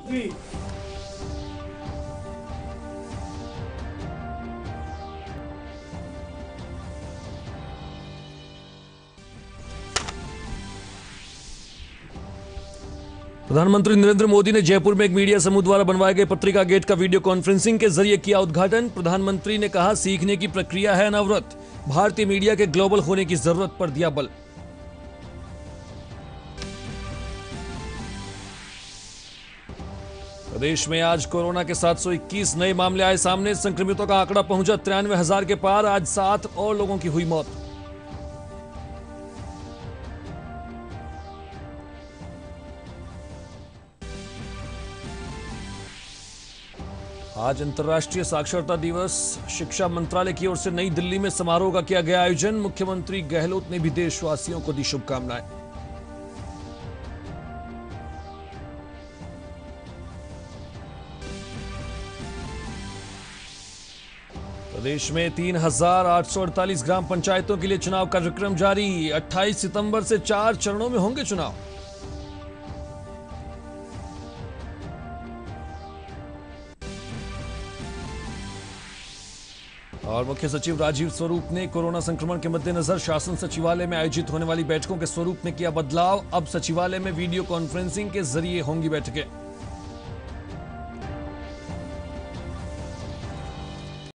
प्रधानमंत्री नरेंद्र मोदी ने जयपुर में एक मीडिया समूह द्वारा बनवाए गए पत्रिका गेट का वीडियो कॉन्फ्रेंसिंग के जरिए किया उद्घाटन। प्रधानमंत्री ने कहा, सीखने की प्रक्रिया है अनवरत, भारतीय मीडिया के ग्लोबल होने की जरूरत पर दिया बल। प्रदेश में आज कोरोना के 721 नए मामले आए सामने। संक्रमितों का आंकड़ा पहुंचा 93,000 के पार। आज 7 और लोगों की हुई मौत। आज अंतर्राष्ट्रीय साक्षरता दिवस। शिक्षा मंत्रालय की ओर से नई दिल्ली में समारोह का किया गया आयोजन। मुख्यमंत्री गहलोत ने भी देशवासियों को दी शुभकामनाएं। प्रदेश में 3,848 ग्राम पंचायतों के लिए चुनाव कार्यक्रम जारी। 28 सितंबर से 4 चरणों में होंगे चुनाव। और मुख्य सचिव राजीव स्वरूप ने कोरोना संक्रमण के मद्देनजर शासन सचिवालय में आयोजित होने वाली बैठकों के स्वरूप में किया बदलाव। अब सचिवालय में वीडियो कॉन्फ्रेंसिंग के जरिए होंगी बैठकें।